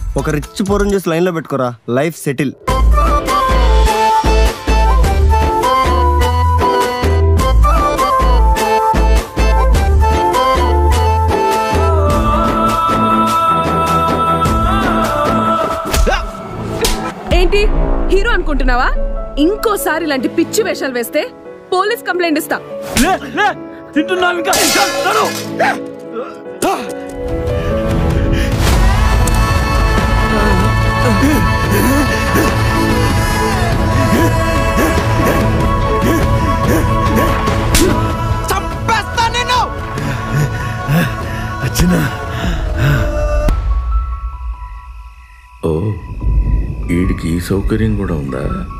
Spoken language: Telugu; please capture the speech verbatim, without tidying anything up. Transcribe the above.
ఒక రిచ్ పోరం చేసి లైన్ లో పెట్టుకోరా, లైఫ్ సెటిల్. ఏంటి హీరో అనుకుంటున్నావా? ఇంకోసారి ఇలాంటి పిచ్చి వేషాలు వేస్తే పోలీస్ కంప్లైంట్ ఇస్తా. ఓ, వీడికి ఈ సౌకర్యం కూడా ఉందా?